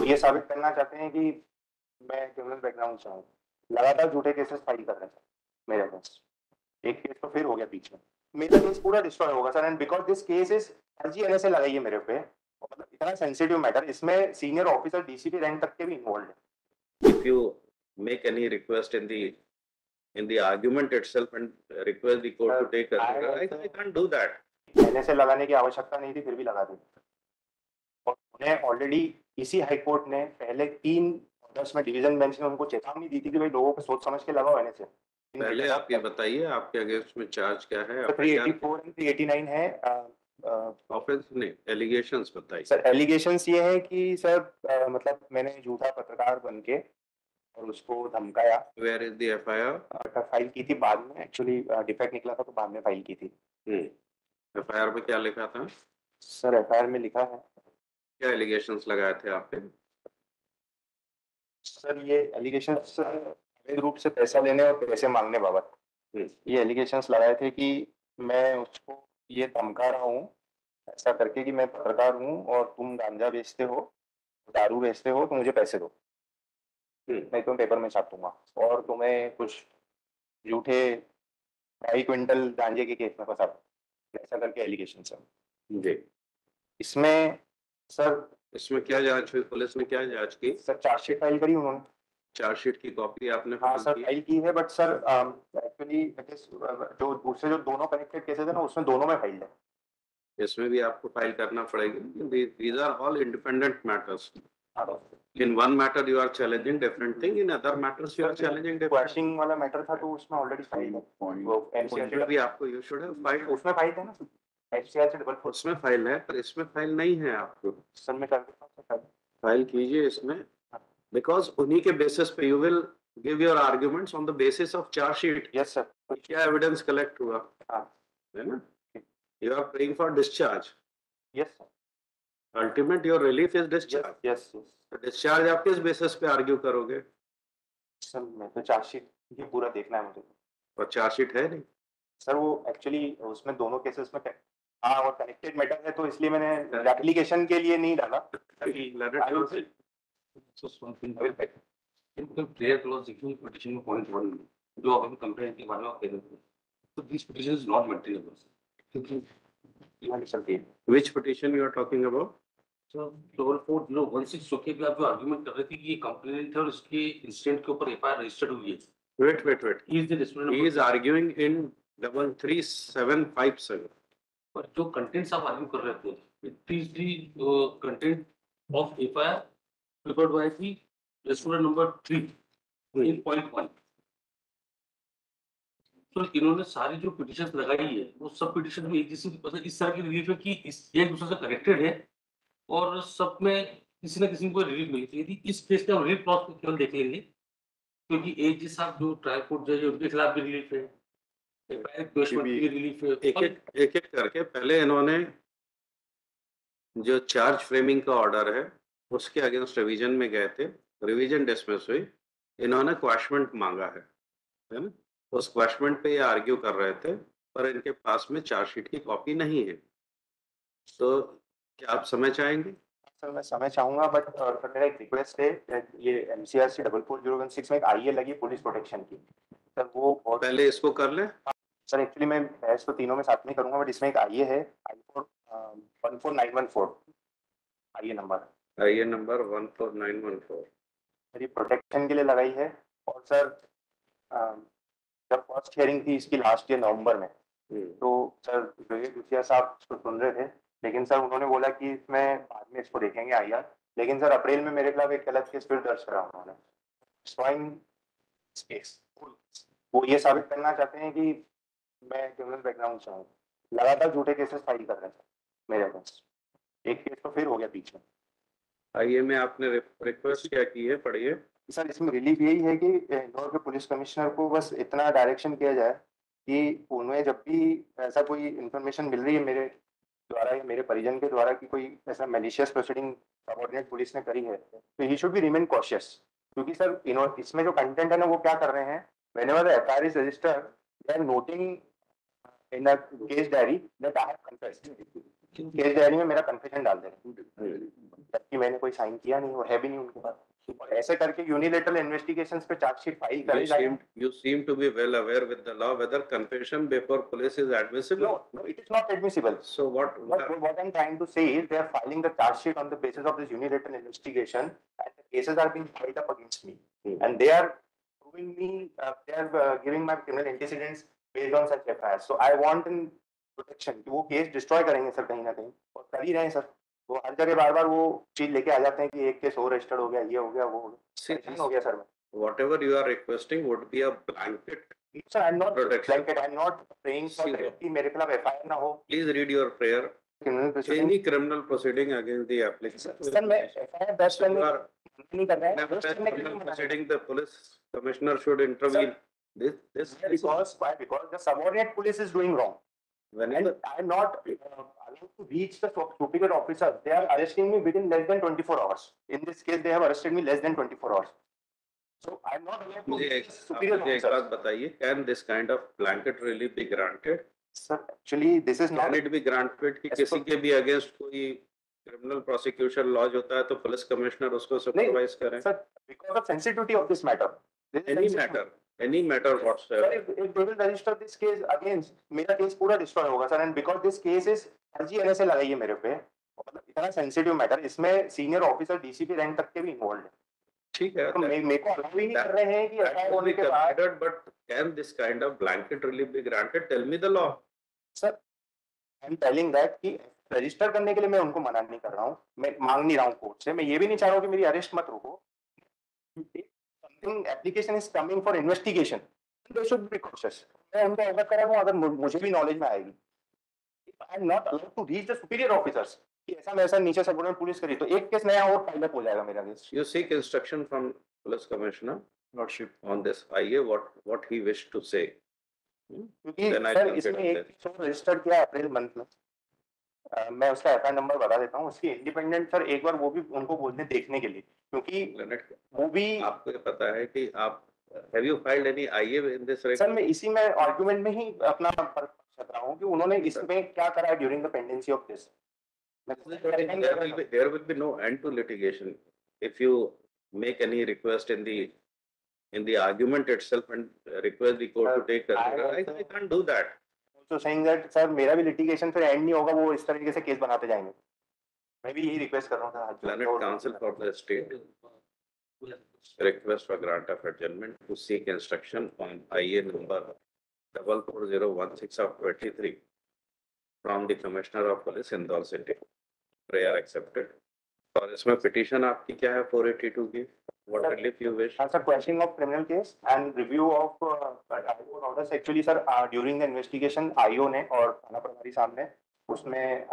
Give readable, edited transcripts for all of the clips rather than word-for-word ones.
ये साबित करना चाहते हैं कि मैं क्रिमिनल बैकग्राउंड से हूँ। लगातार झूठे केसेस फाइल कर रहे हैं मेरे अगेंस्ट। एक केस तो फिर हो गया बीच में, मेरा केस पूरा डिस्ट्रॉय होगा sir. And because this case is SGNA से लगाई है मेरे पे, मतलब इतना सेंसिटिव मैटर, इसमें सीनियर ऑफिसर डीसीपी रैंक तक के भी इन्वॉल्व है। If you make any request in the argument itself and request the court to take I can't do that. NA से लगाने की आवश्यकता नहीं थी, फिर भी लगा दी। और उन्हें ऑलरेडी इसी हाई कोर्ट ने पहले 3 ऑर्डर्स में डिवीजन बेंच ने उनको चेतावनी दी थी कि भाई लोगों को सोच समझ के लगाओ एनए से। पहले आप ये बताइए आपके अगेंस्ट में चार्ज क्या है? 384 and 389 है। ऑफेंस नहीं, एलिगेशंस बताइए सर। एलिगेशंस ये है कि सर मतलब मैंने झूठा पत्रकार बनके और उसको धमकाया। Where is the FIR? File की थी बाद में, एक्चुअली डिफेक्ट निकला था तो बाद में फाइल की थी। एफआईआर में क्या लिखा था? सर एफआईआर में लिखा है। क्या एलिगेशंस लगाए थे आप पे? सर ये एलिगेशंस अवैध रूप से पैसा लेने और पैसे मांगने बाबत ये एलिगेशंस लगाए थे कि मैं उसको ये धमका रहा हूँ ऐसा करके कि मैं पत्रकार हूँ और तुम गांजा बेचते हो, दारू बेचते हो, तो मुझे पैसे दो, नहीं तो पेपर में छाप दूंगा और तुम्हें कुछ झूठे 2.5 क्विंटल गांजे के केस में फंसा, ऐसा करके एलिगेशन है जी। इसमें सर इसमें क्या जांच हुई? पुलिस ने क्या जांच की? सर चार्जशीट फाइल करी उन्होंने। चार्जशीट की कॉपी आपने? हाँ सर फाइल की है, बट सर एक्चुअली जो दूसरे जो दोनों कनेक्टेड केसेस है ना उसमें दोनों में फाइल है। इसमें भी आपको फाइल करना पड़ेगी। These are all independent matters. In one matter you are challenging different thing, in other matters you are challenging different. Questioning वाला मैटर था तो उसमें ऑलरेडी फाइल है। वो एमसीआर भी आपको you should have filed. उसमें फाइल है ना एफसीआर से डबल उसमें फाइल है, पर इसमें फाइल नहीं है आपको। सर मैं कर फाइल कीजिए इसमें, बिकॉज उन्हीं के बेसिस पे you will give your arguments on the basis of charge sheet. Yes sir. क्या एविडेंस कलेक्ट हुआ है ना? You are praying for discharge. Yes sir. Ultimate your relief is discharge. Yes. Discharge आप किस basis पे argue करोगे? Sir मैं तो चार्जशीट ये पूरा देखना है मुझे। और चार्जशीट है नहीं सर, वो एक्चुअली उसमें दोनों केसेस में हाँ और कनेक्टेड मैटर है तो इसलिए मैंने एप्लीकेशन के लिए नहीं डाला। प्लेयर क्लॉज देखिए पिटीशन में पॉइंट 1 जो अभी कंप्लेंट के बारे में आप कह रहे थे, तो this petition is not material. Which petition you are talking about? So, 4016 सोके पे आप जो आर्गुमेंट कर रहे थे कि ये कंप्लेंट है और इसके इंसिडेंट के ऊपर एफआईआर रजिस्टर्ड हुई है। Wait. He is arguing in 13757. पर जो कंटेंट्स आप आर्ग्यू कर रहे थे, it is the content of FIR prepared by the respondent number 3 in point 1। तो इन्होंने सारी जो पिटीशंस लगाई है वो सब पिटीशन में एक जैसी मतलब इस तरह की रिलीफ है कि इस एक दूसरे से कनेक्टेड है और सब में किसी न किसी को रिलीफ मिली थी। यदि इस केस का रिलीफ क्लॉज को केवल देख लेंगे क्योंकि एजी साहब जो ट्रायल कोर्ट जज है उनके खिलाफ भी रिलीफ है, रिलीफ है। एक एक करके पहले इन्होंने जो चार्ज फ्रेमिंग का ऑर्डर है उसके अगेंस्ट रिवीजन में गए थे, रिवीजन डिसमिस हुई, इन्होंने क्वैशमेंट मांगा है ना? उस क्वेश्चन पे ये आर्ग्यू कर रहे थे पर इनके पास में चार्जशीट की कॉपी नहीं है, तो क्या आप समय चाहेंगे? सर मैं समय चाहूंगा, बट मेरा एक रिक्वेस्ट है, ये एमसीआरसी 44016 में एक आईए लगी पुलिस प्रोटेक्शन की सर, वो पहले इसको कर ले। सर एक्चुअली मैं बहस तो तीनों में साथ में करूंगा, बट इसमें एक आईए है I4 14914 आईए नंबर 14914 मेरी प्रोटेक्शन के लिए लगाई है। और सर जब फर्स्ट हियरिंग थी इसकी लास्ट ईयर नवंबर में, तो सर दुसिया साहब इसको सुन रहे थे, लेकिन सर उन्होंने बोला कि इसमें बाद में इसको देखेंगे आईआर, लेकिन सर अप्रैल में मेरे खिलाफ एक गलत केस फिर दर्ज करा उन्होंने। वो ये साबित करना चाहते हैं कि मैं क्रिमिनल बैकग्राउंड से हूँ, लगातार झूठे केसेस फाइल कर रहे हैं मेरे अगेंस्ट। एक केस तो फिर हो गया बीच में। आईए में आपने रिक्वेस्ट क्या की है, पढ़िए सर। इसमें रिलीफ यही है कि इंदौर के पुलिस कमिश्नर को बस इतना डायरेक्शन किया जाए कि उन्हें जब भी ऐसा कोई इंफॉर्मेशन मिल रही है मेरे द्वारा या मेरे परिजन के द्वारा कि कोई ऐसा मैलिशियस प्रोसीडिंग सबऑर्डिनेट पुलिस ने करी है, तो ही शुड बी रिमेन कॉशियस। क्योंकि सर इसमें जो कंटेंट है ना वो क्या कर रहे हैं, whenever the FIR is registered they are noting in the case diary that I have confessed. Case diary में मेरा कन्फेशन डाल देंगे, जबकि मैंने कोई साइन किया नहीं, वो है भी नहीं उनके पास। और ऐसे करके यूनिलेटरल इन्वेस्टिगेशंस पे चार्जशीट फाइल करे जाएगा। You seem to be well aware with the law whether confession before police is admissible. No, it is not admissible. So what? What I'm trying to say is they are filing the charge sheet on the basis of this unilateral investigation, and the cases are being filed up against me, and they are proving me, they are giving my criminal antecedents based on such FIRs. So I want in protection कि वो case destroy करेंगे sir कहीं ना कहीं, और कर ही रहे हैं सर। वो हर जगह बार बार वो चीज लेके आ जाते हैं कि एक केस और रजिस्टर्ड हो गया, ये हो गया, वो हो गया, परेशान हो गया सर मैं। Whatever you are requesting would be a blanket. Sir, I'm not protection. blanket. I'm not praying for that कि मेरे खिलाफ FIR ना हो। Please read your prayer. Criminal proceeding. Any criminal proceeding against the applicant. Sir मैं FIR दर्ज करने नहीं कर रहा है। Criminal proceeding, the police commissioner should intervene. This because why? Because the subordinate police is doing wrong. And I'm not allowed to reach the superior officer. They are arresting me within less than 24 hours. In this case, they have arrested me less than 24 hours. So I'm not allowed to reach the superior officer. एक बात बताइए, can this kind of blanket relief be granted? Sir, actually, this is not. Can it be granted कि किसी के भी against कोई criminal prosecution lodge होता है तो पुलिस कमिश्नर उसको supervise करें? Sir, because of sensitivity of this matter. Any matter whatsoever. Sir, if they will register this case against, मेरा केस पूरा डिस्ट्रॉय होगा sir, and because this case is फर्जी NSA लगाई है मेरे पे, मतलब इतना सेंसिटिव मैटर, इसमें सीनियर ऑफिसर DCP रैंक तक के भी इन्वॉल्व है। ठीक है, तो मेरे को अलाउ ही नहीं कर रहे हैं कि ऐसा होने के बाद। But can this kind of blanket relief be granted? Tell me the law. Sir, I'm telling that कि रजिस्टर करने के लिए मैं उनको मना नहीं कर रहा हूँ, मैं मांग नहीं रहा हूँ कोर्ट से, मैं ये भी नहीं चाह रहा हूँ कि मेरी अरेस्ट मत रोको। Application is coming for investigation. They should be cautious. मैं उनको अवगत करा दूँ, अगर मुझे भी नॉलेज में आएगी। I am not allowed to reach the superior officers. कि ऐसा वैसा नीचे सबऑर्डिनेट पुलिस करी तो एक केस नया और फाइल अप हो जाएगा मेरा केस। You seek instruction from police commissioner lordship on this IA what he wished to say. क्योंकि सर इसमें एक केस रजिस्टर किया अप्रैल मंथ में, मैं उसका FIR नंबर बता देता हूँ, उसकी इंडिपेंडेंट सर एक बार वो भी उनको बोलने देखने के लिए, क्योंकि वो भी आपको ये पता है कि आप have you filed any IA in this regard? Sir मैं इसी में आर्गुमेंट में ही अपना रख रहा हूँ कि उन्होंने इसमें क्या करा है during the pendency of this. There will be no end to litigation if you make any request in the argument itself and request the court to take. I can't do that. So saying that sir मेरा भी litigation फिर end नहीं होगा, वो इस तरीके से case बनाते जाएंगे। मैं भी यही रिक्वेस्ट कर रहा हूँ sir. Learned Counsel for the State request for grant of adjournment to seek instruction on IA number 44016 of 23 from the Commissioner of Police Indore City. Prayer accepted. और इसमें petition आपकी क्या है 482 की? What relief you wish? Sir, questioning of criminal case and review of orders. Actually, sir, during the investigation, IO ने और थाना प्रभारी साहब ने उसमें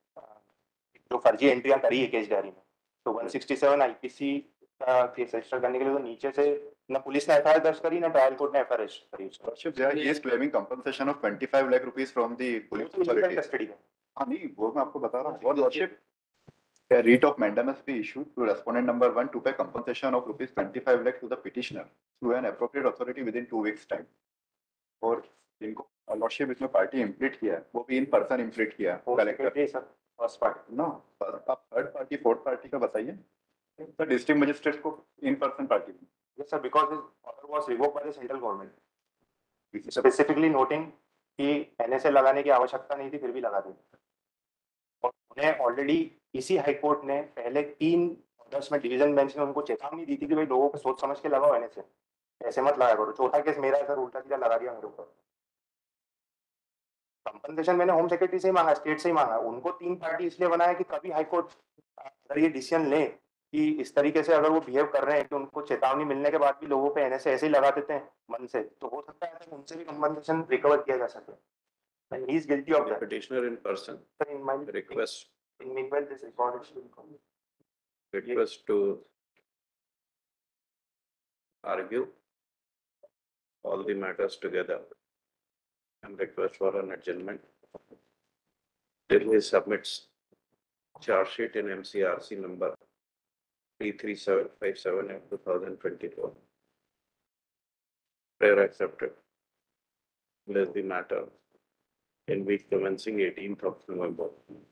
जो फर्जी एंट्रियां करी है केस डायरी में, तो 167 IPC का केस रजिस्टर करने के लिए तो नीचे से ना पुलिस ने FIR दर्ज करी ना ट्रायल कोर्ट ने FIR रजिस्टर करी। Lordship, he is claiming compensation of 25 lakh rupees from the police authority. Custody में। हाँ नहीं, वो मैं आपको बता रहा हूँ। Lordship, a writ of mandamus be issued to respondent number 1 to pay compensation of rupees 25 lakh to the petitioner through an appropriate authority within 2 weeks time. और जिनको Lordship इसमें पार्टी इम्प्लीट किया है, वो भी इन पर्सन इम्प्लीट किया है। कलेक्टर सर फर्स्ट पार्टी ना, आप थर्ड पार्टी फोर्थ पार्टी का बताइए। सर डिस्ट्रिक्ट मजिस्ट्रेट को in person party. Yes, sir, because his order was revoked by the central government. Specifically noting कि NSA लगाने की आवश्यकता नहीं थी, फिर भी लगा दी। और उन्हें ऑलरेडी इसी हाई कोर्ट ने पहले 3 ऑर्डर्स में डिवीजन बेंच ने उनको चेतावनी दी थी कि भाई लोगों को सोच समझ के लगाओ NSA, ऐसे मत लगा करो। चौथा केस मेरा है सर, उल्टा सीधा लगा दिया मेरे ऊपर। कंपनसेशन मैंने होम सेक्रेटरी से ही मांगा, स्टेट से ही मांगा, उनको 3 पार्टी इसलिए बनाया कि कभी हाई कोर्ट अगर ये डिसीजन ले कि इस तरीके से अगर वो बिहेव कर रहे हैं कि उनको चेतावनी मिलने के बाद भी लोगों पे NSA ऐसे ही लगा देते हैं मन से, तो हो सकता है उनसे भी कंपनसेशन रिकवर किया जा सके। And he is guilty of that. Petitioner in person. Sir, in my Request. In meanwhile, this record is still coming. Request to argue all the matters together and request for an adjournment till he submits charge sheet in MCRC number 33757 of 2024. Prayer accepted. Place the matter in week commencing 18th of November.